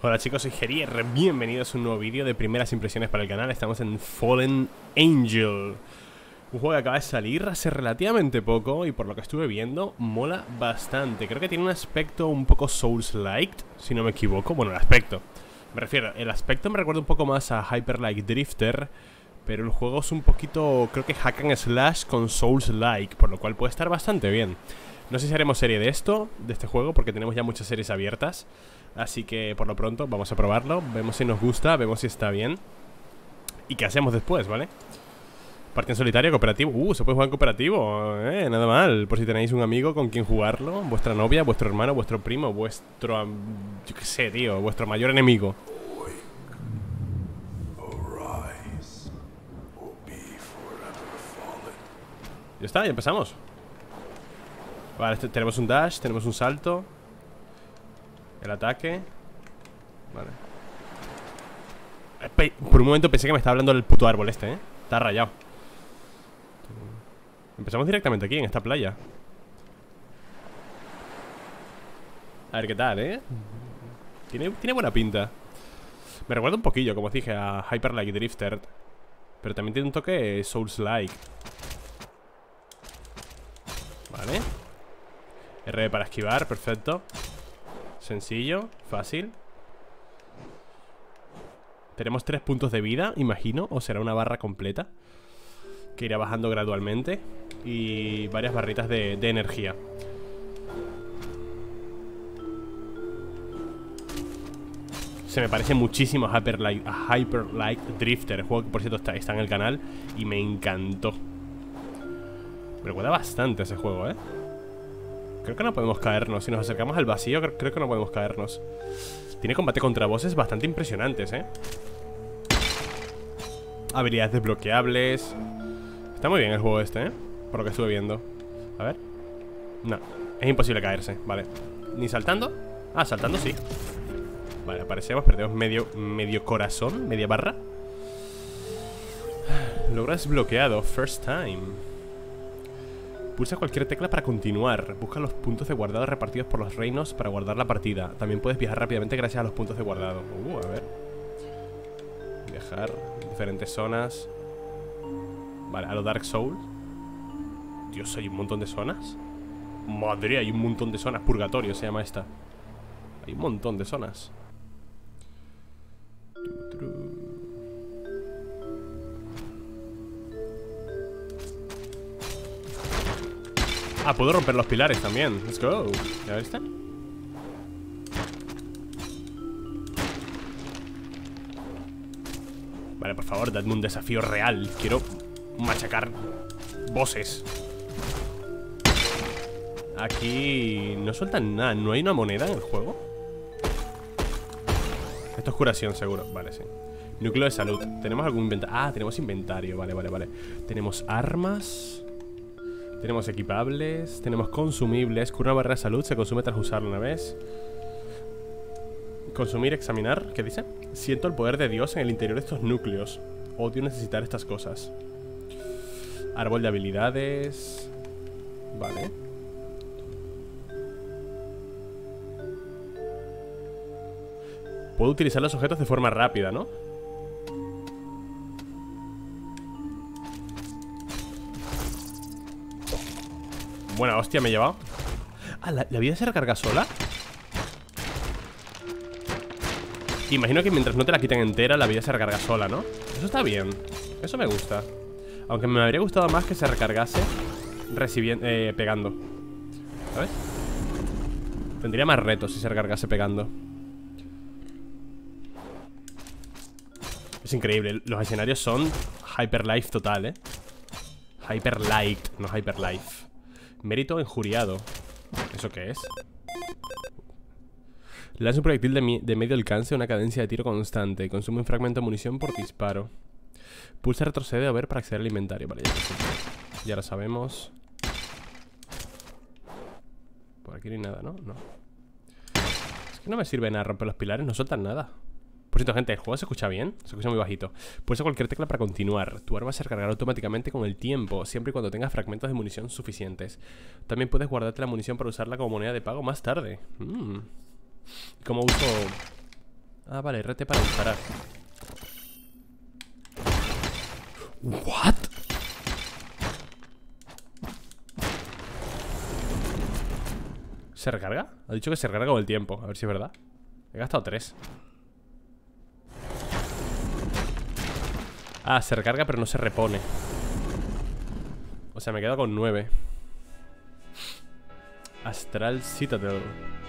Hola chicos, soy Gerier, bienvenidos a un nuevo vídeo de primeras impresiones para el canal. Estamos en Fallen Angel, un juego que acaba de salir hace relativamente poco y por lo que estuve viendo, mola bastante. Creo que tiene un aspecto un poco Souls-like, si no me equivoco. Bueno, el aspecto, me refiero, el aspecto me recuerda un poco más a Hyper Light Drifter, pero el juego es un poquito, creo que hack and slash con Souls-like, por lo cual puede estar bastante bien. No sé si haremos serie de este juego, porque tenemos ya muchas series abiertas. Así que por lo pronto vamos a probarlo, vemos si nos gusta, vemos si está bien y qué hacemos después, ¿vale? Partida en solitario, cooperativo. Se puede jugar en cooperativo, nada mal. Por si tenéis un amigo con quien jugarlo, vuestra novia, vuestro hermano, vuestro primo, vuestro... yo qué sé, tío, vuestro mayor enemigo. Ya está, ya empezamos. Vale, tenemos un dash, tenemos un salto. El ataque. Vale. Por un momento pensé que me estaba hablando del puto árbol este, Está rayado. Empezamos directamente aquí, en esta playa. A ver qué tal, Tiene buena pinta. Me recuerda un poquillo, como os dije, a Hyper Light Drifter, pero también tiene un toque Souls-like. Vale. R para esquivar, perfecto. Sencillo, fácil. Tenemos 3 puntos de vida, imagino. O será una barra completa que irá bajando gradualmente. Y varias barritas de energía. Se me parece muchísimo a Hyper Light Drifter, el juego que por cierto está en el canal y me encantó. Me recuerda bastante a ese juego, Creo que no podemos caernos. Si nos acercamos al vacío, creo que no podemos caernos. Tiene combate contra bosses bastante impresionantes, Habilidades desbloqueables. Está muy bien el juego este, por lo que estuve viendo. A ver. No, es imposible caerse, vale. ¿Ni saltando? Ah, saltando sí. Vale, aparecemos, perdemos medio corazón, media barra. Logro desbloqueado, first time. Pulsa cualquier tecla para continuar. Busca los puntos de guardado repartidos por los reinos para guardar la partida. También puedes viajar rápidamente gracias a los puntos de guardado. A ver. Viajar en diferentes zonas. Vale, a lo Dark Souls. Dios, hay un montón de zonas. Madre, hay un montón de zonas. Purgatorio se llama esta. Hay un montón de zonas. Ah, puedo romper los pilares también. Let's go. ¿Ya viste? Vale, por favor, dadme un desafío real. Quiero machacar bosses. Aquí no sueltan nada. ¿No hay una moneda en el juego? Esto es curación, seguro. Vale, sí. Núcleo de salud. ¿Tenemos algún inventario? Ah, tenemos inventario. Vale. Tenemos armas. Tenemos equipables, tenemos consumibles. Cura una barra de salud, se consume tras usarlo una vez. Consumir, examinar, ¿qué dice? Siento el poder de Dios en el interior de estos núcleos. Odio necesitar estas cosas. Árbol de habilidades. Vale. Puedo utilizar los objetos de forma rápida, ¿no? Buena hostia me he llevado. Ah, ¿la vida se recarga sola? Imagino que mientras no te la quiten entera, la vida se recarga sola, ¿no? Eso está bien. Eso me gusta. Aunque me habría gustado más que se recargase pegando. ¿Sabes? Tendría más retos si se recargase pegando. Es increíble. Los escenarios son Hyper Life total, Hyper Light, no Hyper Life. Mérito injuriado. ¿Eso qué es? Lanza un proyectil de medio alcance a una cadencia de tiro constante. Consume un fragmento de munición por disparo. Pulsa retrocede a ver para acceder al inventario. Vale, ya lo sabemos. Por aquí no hay nada, ¿no? No. Es que no me sirve nada romper los pilares. No sueltan nada. Por cierto, gente, ¿el juego se escucha bien? Se escucha muy bajito. Pulsa cualquier tecla para continuar. Tu arma se recargará automáticamente con el tiempo, siempre y cuando tengas fragmentos de munición suficientes. También puedes guardarte la munición para usarla como moneda de pago más tarde. ¿Cómo uso Ah, vale, RT para disparar. ¿What? ¿Se recarga? Ha dicho que se recarga con el tiempo. A ver si es verdad. He gastado 3. Ah, se recarga pero no se repone. O sea, me quedo con 9. Astral Citadel.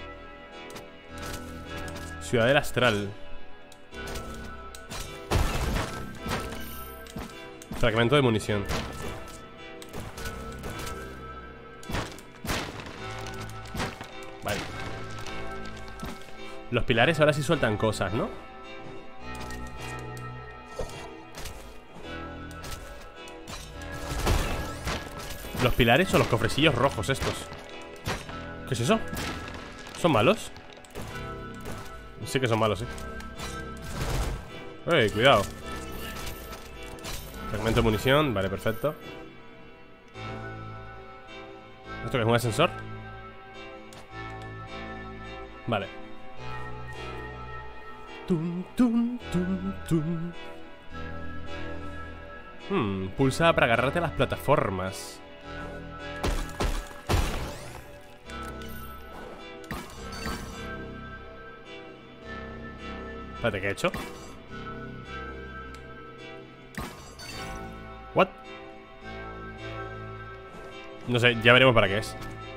Ciudadela Astral. Fragmento de munición. Vale. Los pilares ahora sí sueltan cosas, ¿no? Los pilares o los cofrecillos rojos estos. ¿Qué es eso? ¿Son malos? Sí que son malos, cuidado. Fragmento de munición, vale, perfecto. ¿Esto qué es un ascensor? Vale. Tum, tum, tum, tum. Pulsa para agarrarte a las plataformas. Espérate, ¿qué he hecho? ¿What? No sé, ya veremos para qué es.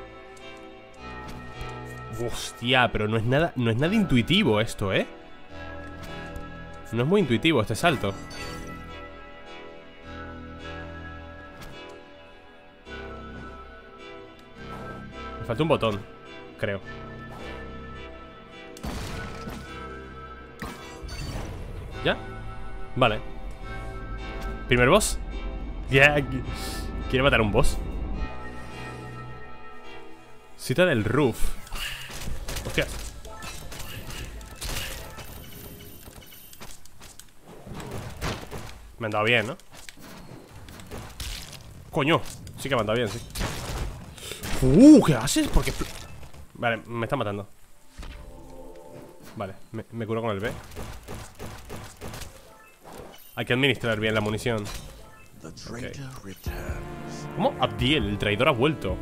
Hostia, pero no es nada intuitivo esto, ¿eh? No es muy intuitivo este salto. Me falta un botón, creo. ¿Ya? Vale. ¿Primer boss? Ya, ¿quiere matar a un boss? Cita del roof. Hostia. Me han dado bien, ¿no? Coño, sí que me han dado bien, sí. ¿Qué haces? Porque... Vale, me está matando. Vale, me curo con el B. Hay que administrar bien la munición. Okay. ¿Cómo? Abdiel, el traidor ha vuelto.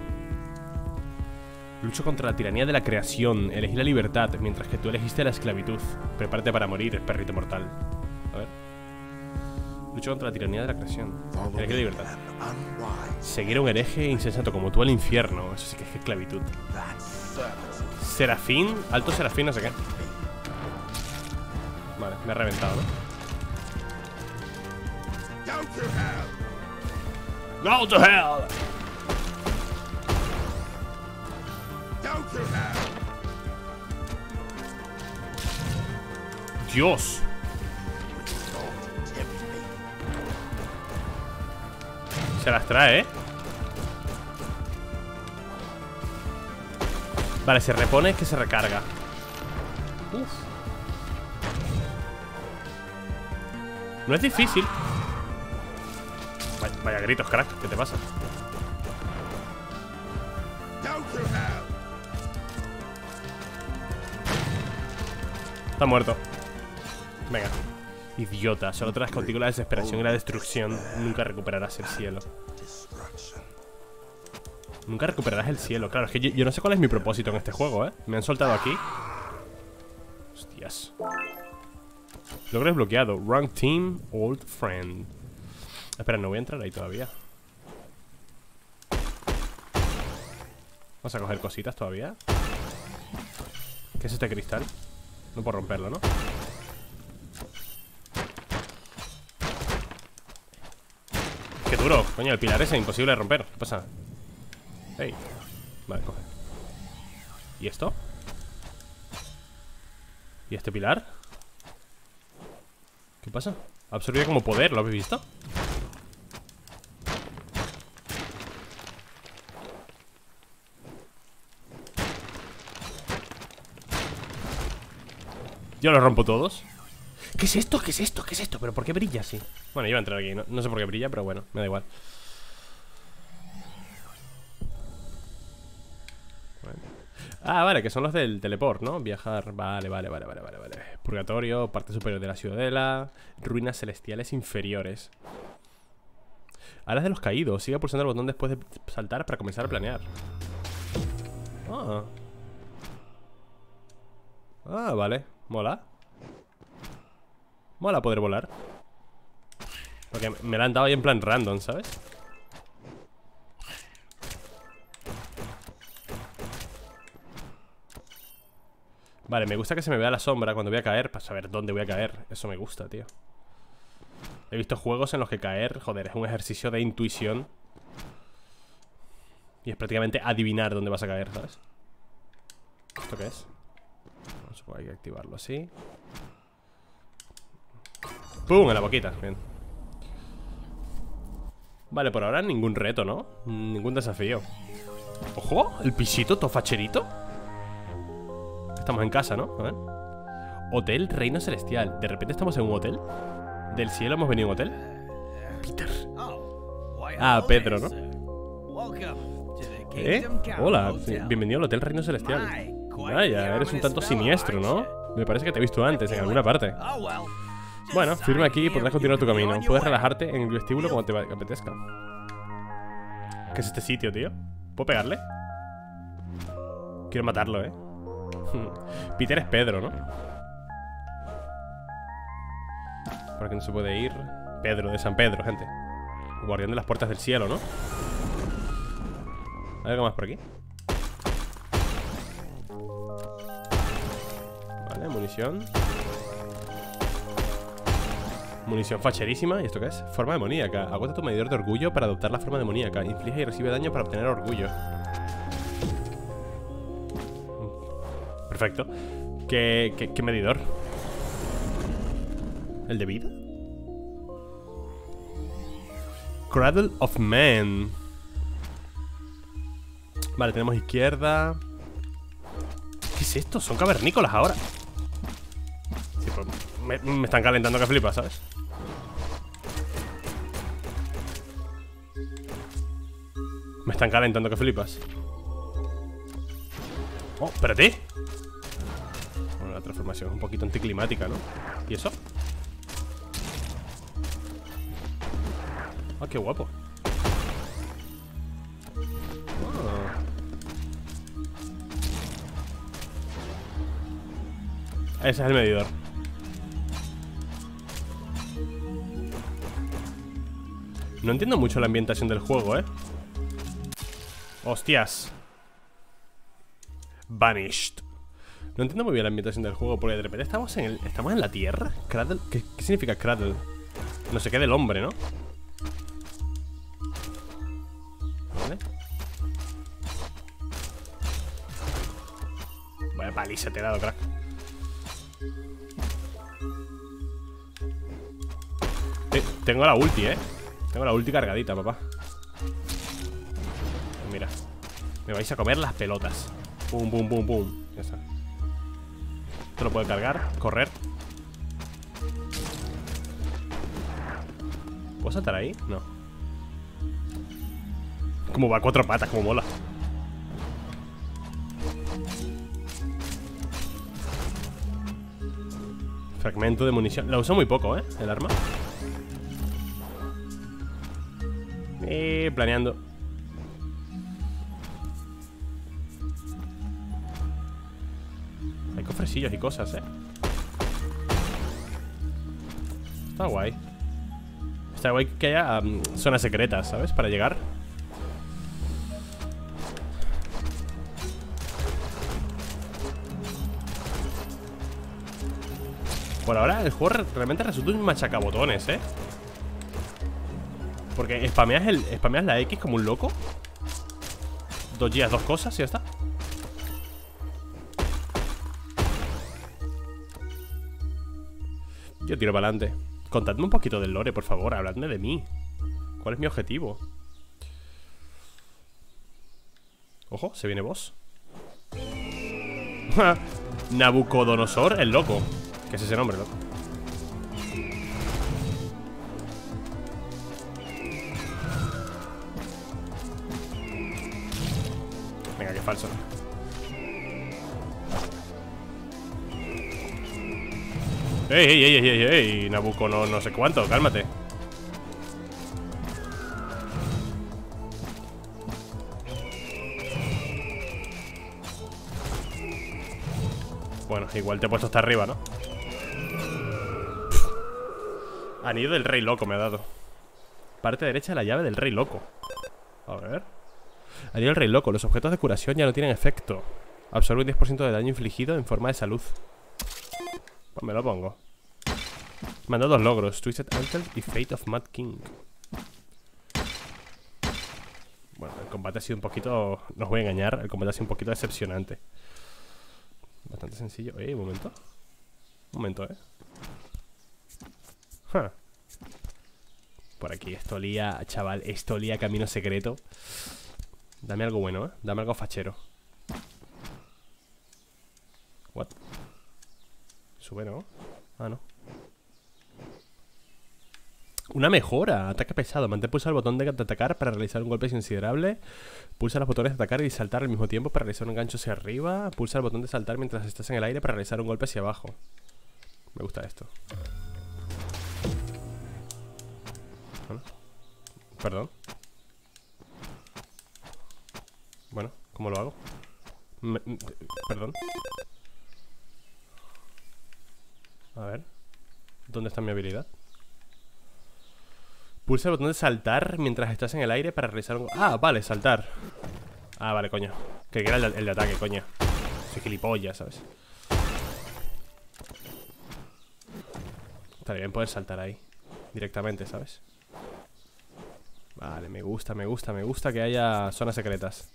Lucho contra la tiranía de la creación. Elegí la libertad, mientras que tú elegiste la esclavitud. Prepárate para morir, perrito mortal. A ver. Lucho contra la tiranía de la creación. Elegí la libertad. Seguir a un hereje insensato como tú al infierno. Eso sí que es esclavitud. Serafín, alto serafín, no sé qué. Vale, me ha reventado, ¿no? Go to hell. Dios. Se las trae, ¿eh? Vale, se repone, es que se recarga. Uf. No es difícil. Vaya gritos, crack, ¿qué te pasa? Está muerto. Venga. Idiota, solo traes contigo la desesperación y la destrucción. Nunca recuperarás el cielo. Nunca recuperarás el cielo. Claro, es que yo no sé cuál es mi propósito en este juego, ¿eh? Me han soltado aquí. Hostias. Logro desbloqueado. Rank Team, Old Friend. Espera, no voy a entrar ahí todavía. Vamos a coger cositas todavía. ¿Qué es este cristal? No puedo romperlo, ¿no? ¡Qué duro! Coño, el pilar ese es imposible de romper. ¿Qué pasa? Hey. Vale, coge. ¿Y esto? ¿Y este pilar? ¿Qué pasa? Ha absorbido como poder, ¿lo habéis visto? Yo los rompo todos. ¿Qué es esto? ¿Qué es esto? ¿Qué es esto? ¿Pero por qué brilla así? Bueno, iba a entrar aquí, no sé por qué brilla, pero bueno, me da igual. Bueno. Ah, vale, que son los del teleport, ¿no? Viajar, vale. Purgatorio, parte superior de la ciudadela, ruinas celestiales inferiores. Alas de los caídos. Sigue pulsando el botón después de saltar para comenzar a planear. Vale. Mola. Mola poder volar. Porque me la han dado ahí en plan random, ¿sabes? Vale, me gusta que se me vea la sombra cuando voy a caer, para saber dónde voy a caer. Eso me gusta, tío. He visto juegos en los que caer, joder, es un ejercicio de intuición. Y es prácticamente adivinar dónde vas a caer, ¿sabes? ¿Esto qué es? No supongo que hay que activarlo así. ¡Pum! En la boquita, bien. Vale, por ahora ningún reto, ¿no? Ningún desafío. ¡Ojo! El pisito, todo facherito. Estamos en casa, ¿no? A ver. Hotel Reino Celestial. De repente estamos en un hotel. Del cielo hemos venido a un hotel. Peter. Ah, Pedro, ¿no? Hola, bienvenido al Hotel Reino Celestial. Vaya, eres un tanto siniestro, ¿no? Me parece que te he visto antes, en alguna parte. Bueno, firma aquí y podrás continuar tu camino. Puedes relajarte en el vestíbulo como te apetezca. ¿Qué es este sitio, tío? ¿Puedo pegarle? Quiero matarlo, ¿eh? Peter es Pedro, ¿no? Por aquí no se puede ir. Pedro, de San Pedro, gente. Guardián de las puertas del cielo, ¿no? ¿Hay algo más por aquí? Vale, munición. Munición facherísima. ¿Y esto qué es? Forma demoníaca. Agota tu medidor de orgullo para adoptar la forma demoníaca. Inflige y recibe daño para obtener orgullo. Perfecto. ¿Qué medidor? ¿El de vida? Cradle of Man. Vale, tenemos izquierda. ¿Qué es esto? Son cavernícolas ahora. Sí, pues, me están calentando que flipas, ¿sabes? Me están calentando que flipas. Oh, espérate. Bueno, la transformación es un poquito anticlimática, ¿no? ¿Y eso? Ah, qué guapo. Ese es el medidor. No entiendo mucho la ambientación del juego, ¿eh? Hostias. Vanished. No entiendo muy bien la ambientación del juego, porque de repente estamos en la tierra. Cradle. ¿Qué significa cradle? No sé qué del hombre, ¿no? Vale. Vaya paliza te he dado, crack. Tengo la ulti, Tengo la ulti cargadita, papá. Mira. Me vais a comer las pelotas. Pum, pum, pum, pum. Ya está. Esto lo puedo cargar, correr. ¿Puedo saltar ahí? No. Como va a cuatro patas, como mola. Fragmento de munición. La uso muy poco, el arma. Planeando. Hay cofrecillos y cosas, Está guay. Está guay que haya zonas secretas, ¿sabes? Para llegar. Por ahora el juego realmente resulta un machacabotones, Porque spameas la X como un loco. 2 días, 2 cosas y ya está. Yo tiro para adelante. Contadme un poquito del lore, por favor. Habladme de mí. ¿Cuál es mi objetivo? Ojo, se viene boss. Nabucodonosor, el loco. ¿Qué es ese nombre, loco? Venga, qué falso. ¡Ey! Nabucco, no sé cuánto, cálmate. Bueno, igual te he puesto hasta arriba, ¿no? Anillo del rey loco me ha dado. Parte derecha de la llave del rey loco. A ver. Anillo del rey loco. Los objetos de curación ya no tienen efecto. Absorbe un 10% de daño infligido en forma de salud. Pues me lo pongo. Me han dado 2 logros: Twisted Ankle y Fate of Mad King. Bueno, el combate ha sido un poquito... No os voy a engañar, el combate ha sido un poquito decepcionante. Bastante sencillo. Un momento. Un momento, Por aquí, esto olía, chaval, esto olía camino secreto. Dame algo bueno, dame algo fachero. What? Sube, ¿no? Ah, no. Una mejora. Ataque pesado. Mantén pulsado el botón de atacar para realizar un golpe considerable. Pulsa los botones de atacar y saltar al mismo tiempo para realizar un gancho hacia arriba. Pulsa el botón de saltar mientras estás en el aire para realizar un golpe hacia abajo. Me gusta esto. Bueno. Perdón. Bueno, ¿cómo lo hago? Perdón. A ver. ¿Dónde está mi habilidad? Pulsa el botón de saltar mientras estás en el aire para realizar un... Ah, vale, saltar. Ah, vale, coño. Que era el de ataque, coño. Soy gilipollas, ¿sabes? Estaría bien poder saltar ahí directamente, ¿sabes? Vale, me gusta que haya zonas secretas.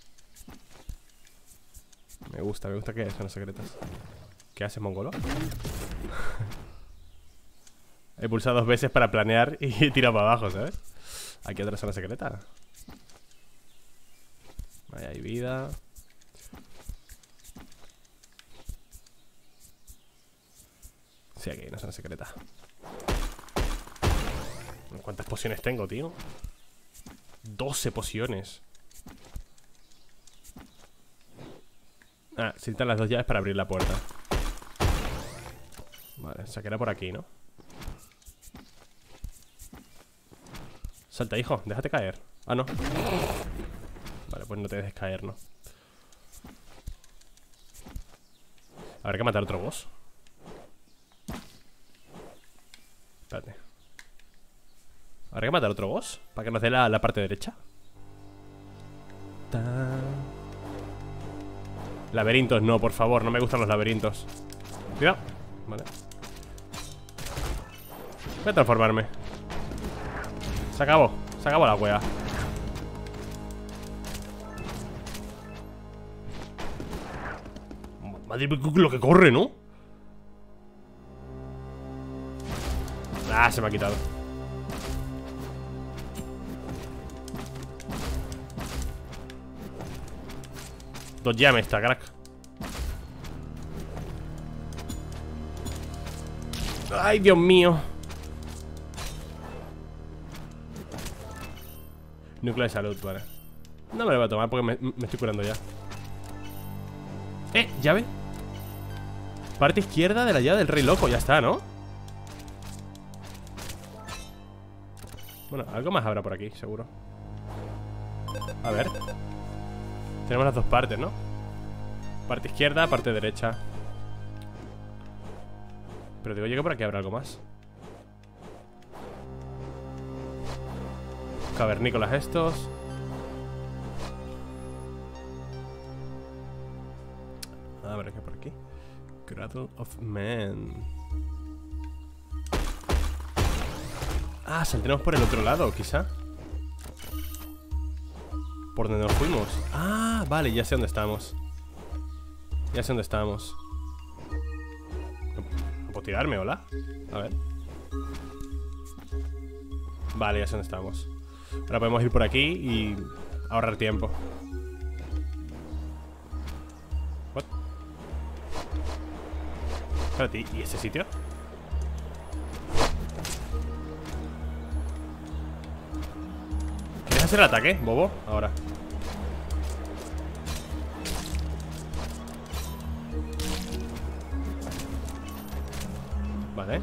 Me gusta que haya zonas secretas. ¿Qué haces, mongolo? He pulsado 2 veces para planear y he tirado para abajo, ¿sabes? Aquí otra zona secreta. Ahí hay vida. Sí, aquí hay una zona secreta. ¿Cuántas pociones tengo, tío? 12 pociones. Ah, se necesitan las 2 llaves para abrir la puerta. Vale, se queda por aquí, ¿no? Salta, hijo, déjate caer. Ah, no. Vale, pues no te dejes caer, ¿no? Habrá que matar otro boss. Espérate. Habrá que matar otro boss para que nos dé la parte derecha. Laberintos, no, por favor, no me gustan los laberintos. Cuidado. Vale. Voy a transformarme. Se acabó la wea. Madre mía, lo que corre, ¿no? Ah, se me ha quitado. Dos llames está, crack. Ay, Dios mío. Núcleo de salud, vale. No me lo voy a tomar porque me estoy curando ya. Llave. Parte izquierda de la llave del rey loco. Ya está, ¿no? Bueno, algo más habrá por aquí, seguro. A ver. Tenemos las 2 partes, ¿no? Parte izquierda, parte derecha. Pero digo yo que por aquí habrá algo más. Cavernícolas estos. A ver, ¿qué por aquí? Cradle of Man. Ah, saldremos por el otro lado, quizá. ¿Por donde nos fuimos? Ah, vale, ya sé dónde estamos. Ya sé dónde estamos. ¿No puedo tirarme, hola? A ver. Vale, ya sé dónde estamos. Ahora podemos ir por aquí y ahorrar tiempo. What? Espérate, ¿y ese sitio? ¿Quieres hacer el ataque, bobo? Ahora. Vale.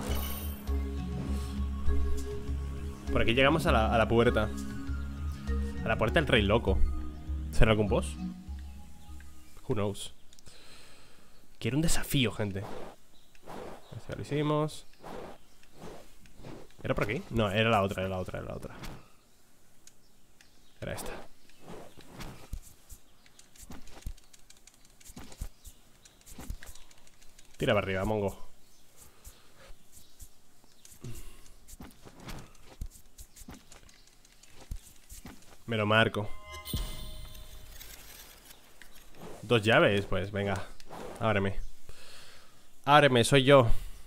Por aquí llegamos a la puerta. A la puerta del rey loco. ¿Será algún boss? Who knows. Quiero un desafío, gente. Ya lo hicimos. ¿Era por aquí? No, era la otra, era la otra, era la otra. Era esta. Tira para arriba, mongo. Me lo marco. 2 llaves, pues venga. Ábreme. Ábreme, soy yo.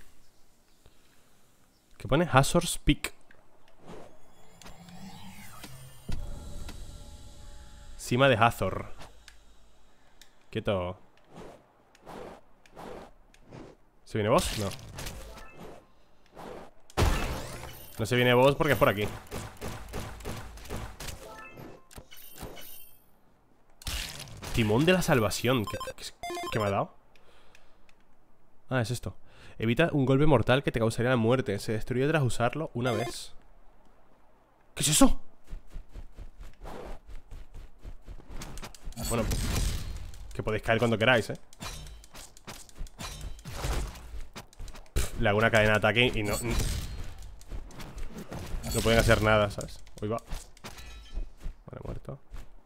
¿Qué pone? Hazard's Peak. Cima de Hazard. Quieto. ¿Se viene boss? No. No se viene boss porque es por aquí. Timón de la salvación. ¿Qué me ha dado? Ah, es esto. Evita un golpe mortal que te causaría la muerte. Se destruye tras usarlo una vez. ¿Qué es eso? Bueno, que podéis caer cuando queráis, le hago una cadena de ataque y no pueden hacer nada, ¿sabes? Uy, va. Vale, muerto.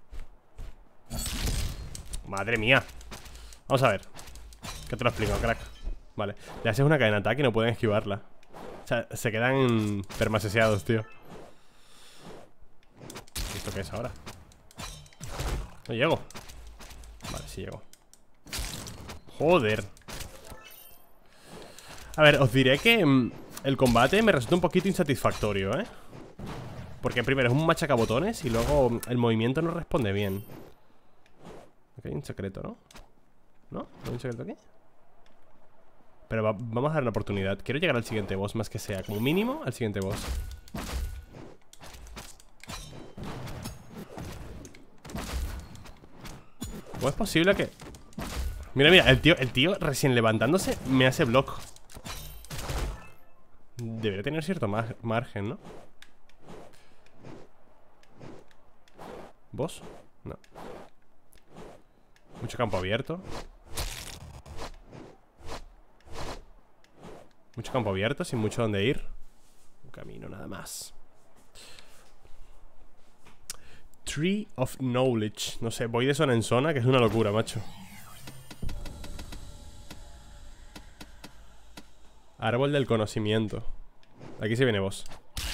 Madre mía. Vamos a ver. ¿Qué te lo explico, crack? Vale, le haces una cadena de ataque y no pueden esquivarla. O sea, se quedan permaseseados, tío. ¿Esto qué es ahora? No llego. Vale, sí llego. Joder. A ver, os diré que el combate me resulta un poquito insatisfactorio, porque primero es un machacabotones y luego el movimiento no responde bien. Aquí hay un secreto, ¿no? ¿No? ¿No hay un secreto aquí? Pero vamos a dar una oportunidad. Quiero llegar al siguiente boss, más que sea, como mínimo al siguiente boss. ¿Cómo es posible que...? Mira, mira, el tío recién levantándose me hace block. Debería tener cierto margen, ¿no? ¿Boss? No. Mucho campo abierto. Mucho campo abierto, sin mucho donde ir. Un camino nada más. Tree of Knowledge. No sé, voy de zona en zona, que es una locura, macho. Árbol del conocimiento. Aquí se viene boss.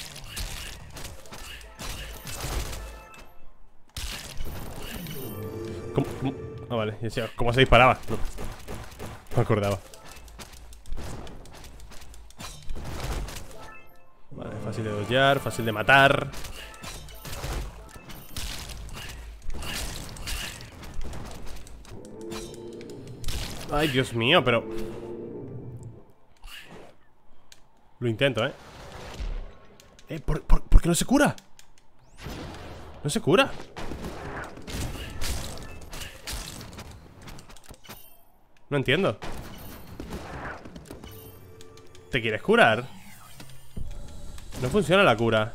¿Cómo? Ah, vale, decía, ¿cómo se disparaba? No me acordaba. Vale, fácil de dodgear, fácil de matar. Ay, Dios mío, pero... Lo intento, ¿Por qué no se cura? No se cura. No entiendo. ¿Te quieres curar? No funciona la cura.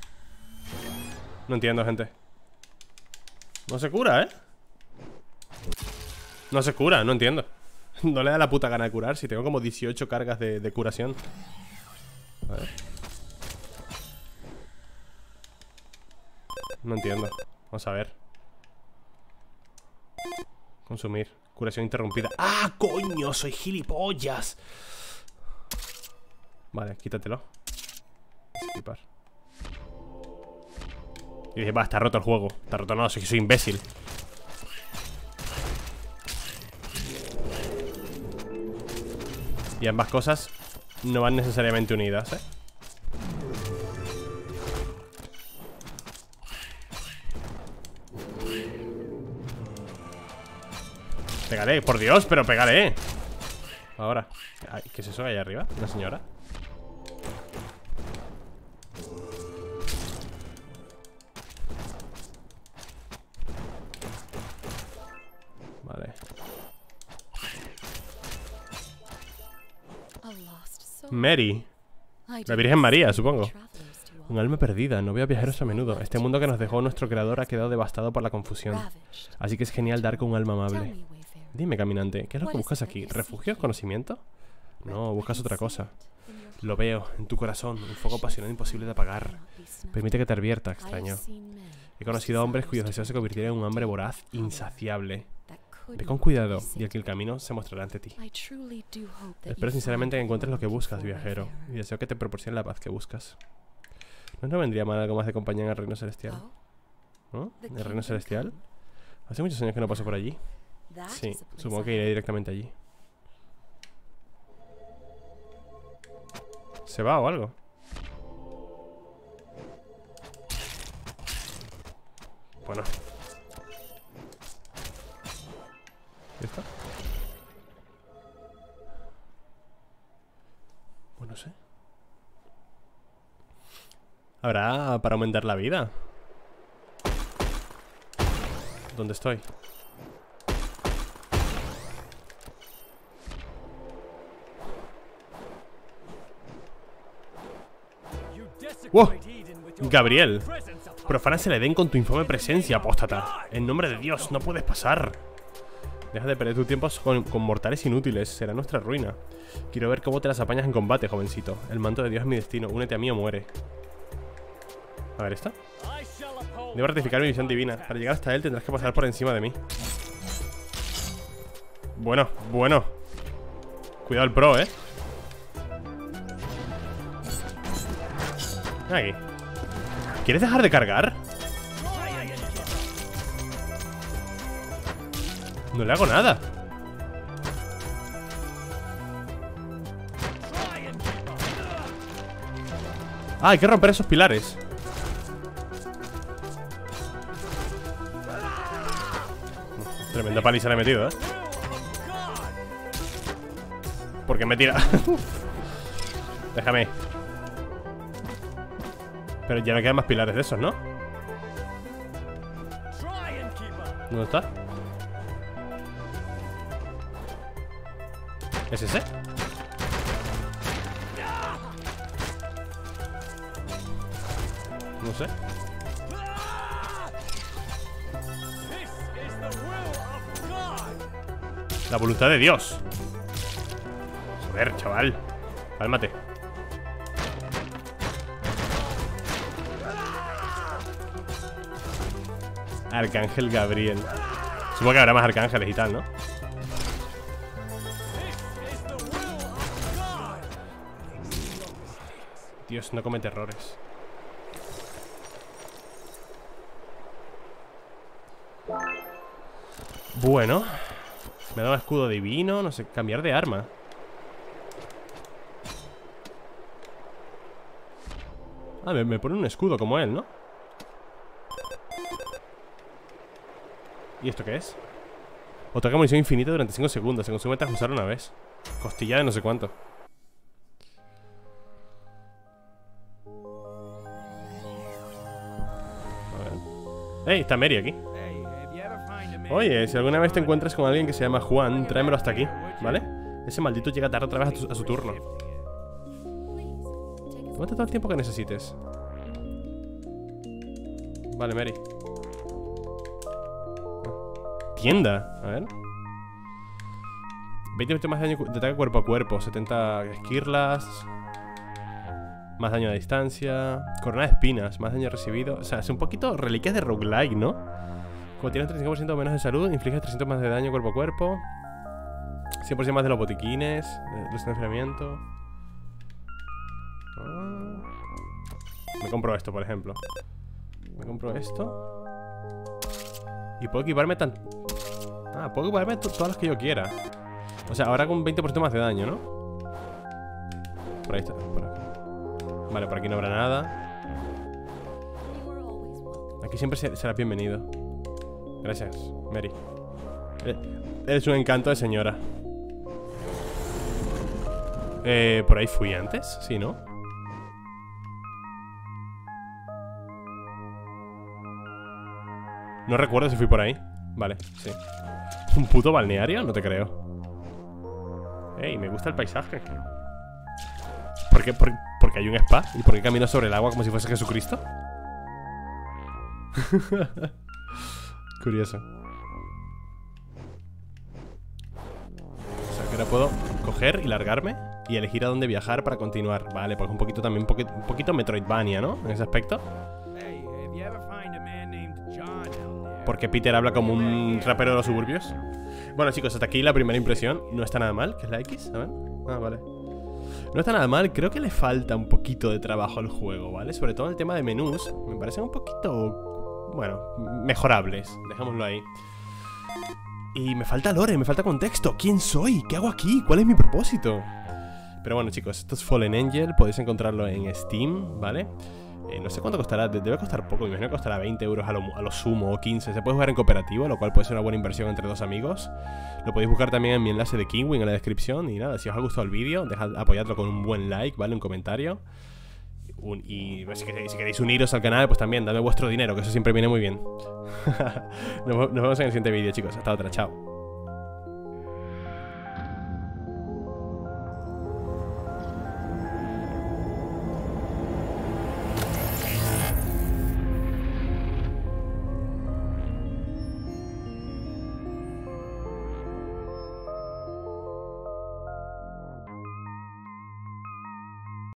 No entiendo, gente. No se cura, No se cura, no entiendo. No le da la puta gana de curar. Si tengo como 18 cargas de curación. A ver. No entiendo. Vamos a ver. Consumir. Curación interrumpida. ¡Ah, coño! ¡Soy gilipollas! Vale, quítatelo. Esquipar. Y dije, va, está roto el juego. Está roto, no, soy imbécil. Y ambas cosas no van necesariamente unidas, Pegaré, por Dios, pero pegaré. Ahora. Ay, ¿qué es eso ahí arriba? ¿Una señora? Vale. A lost Mary. La Virgen María, supongo. Un alma perdida, no veo a viajeros a menudo. Este mundo que nos dejó nuestro creador ha quedado devastado por la confusión. Así que es genial dar con un alma amable. Dime, caminante, ¿qué es lo que buscas aquí? ¿Refugio? ¿Conocimiento? No, buscas otra cosa. Lo veo, en tu corazón, un fuego apasionado imposible de apagar. Permite que te advierta, extraño. He conocido a hombres cuyos deseos se convirtieron en un hambre voraz, insaciable. Ve con cuidado, y aquí el camino se mostrará ante ti. Espero sinceramente que encuentres lo que buscas, viajero, y deseo que te proporcione la paz que buscas. ¿No vendría mal algo más de compañía en el reino celestial? ¿No? ¿El reino celestial? Hace muchos años que no paso por allí. Sí, supongo que iré directamente allí. ¿Se va o algo? Bueno. ¿Ya está? Pues no sé. ¿Habrá para aumentar la vida? ¿Dónde estoy? ¡Wow! Gabriel, profanas el Edén con tu infame presencia, apóstata. En nombre de Dios, no puedes pasar. Deja de perder tu tiempo con mortales inútiles. Será nuestra ruina. Quiero ver cómo te las apañas en combate, jovencito. El manto de Dios es mi destino. Únete a mí o muere. A ver, ¿esta? Debo ratificar mi visión divina. Para llegar hasta él tendrás que pasar por encima de mí. Bueno, bueno. Cuidado el pro, Aquí. ¿Quieres dejar de cargar? No le hago nada. Ah, hay que romper esos pilares. Tremenda paliza le he metido, ¿Por qué me tira? Déjame. Pero ya no quedan más pilares de esos, ¿no? ¿Dónde está? ¿Es ese? No sé. La voluntad de Dios. Joder, chaval. Cálmate. Arcángel Gabriel. Supongo que habrá más arcángeles y tal, ¿no? Dios no comete errores. Bueno. Me da un escudo divino. No sé, cambiar de arma. Ah, me pone un escudo como él, ¿no? ¿Y esto qué es? Otorga munición infinita durante 5 segundos. Se consume tras usar una vez. Costilla de no sé cuánto. A ver. ¡Ey! Está Mary aquí. Oye, si alguna vez te encuentras con alguien que se llama Juan, tráemelo hasta aquí, ¿vale? Ese maldito llega tarde otra vez a su turno. Tómate todo el tiempo que necesites. Vale, Mary. Tienda, a ver. 20% más daño de ataque cuerpo a cuerpo. 70 esquirlas. Más daño a distancia. Corona de espinas, más daño recibido. O sea, es un poquito reliquias de roguelike, ¿no? Como tienes 35% menos de salud, infliges 300 más de daño cuerpo a cuerpo. 100% más de los botiquines. Los enfriamiento. Me compro esto, por ejemplo. Me compro esto. Y puedo equiparme Ah, puedo equiparme todas las que yo quiera. O sea, ahora con 20% más de daño, ¿no? Por ahí está, por aquí. Vale, por aquí no habrá nada. Aquí siempre será bienvenido. Gracias, Mary. Eres un encanto de señora. ¿Por ahí fui antes? Sí, ¿no? No recuerdo si fui por ahí. Vale, sí. ¿Un puto balneario? No te creo. Ey, me gusta el paisaje. ¿Por qué? Porque hay un spa. ¿Y por qué camino sobre el agua como si fuese Jesucristo? Curioso. O sea que ahora puedo coger y largarme y elegir a dónde viajar para continuar. Vale, pues un poquito también, un poquito Metroidvania, ¿no? En ese aspecto. Porque Peter habla como un rapero de los suburbios. Bueno, chicos, hasta aquí la primera impresión. No está nada mal, que es la X, a ver. Ah, vale. No está nada mal, creo que le falta un poquito de trabajo al juego, ¿vale? Sobre todo el tema de menús. Me parecen un poquito, bueno, mejorables. Dejémoslo ahí. Y me falta lore, me falta contexto. ¿Quién soy? ¿Qué hago aquí? ¿Cuál es mi propósito? Pero bueno, chicos, esto es Fallen Angel. Podéis encontrarlo en Steam, ¿vale? No sé cuánto costará, debe costar poco. Me imagino que costará 20 euros a lo sumo, o 15. Se puede jugar en cooperativo, lo cual puede ser una buena inversión entre dos amigos. Lo podéis buscar también en mi enlace de Kingwing en la descripción. Y nada, si os ha gustado el vídeo, dejad apoyadlo con un buen like, ¿vale? Un comentario. Y si queréis uniros al canal, pues también dadme vuestro dinero, que eso siempre viene muy bien. Nos vemos en el siguiente vídeo, chicos. Hasta otra, chao.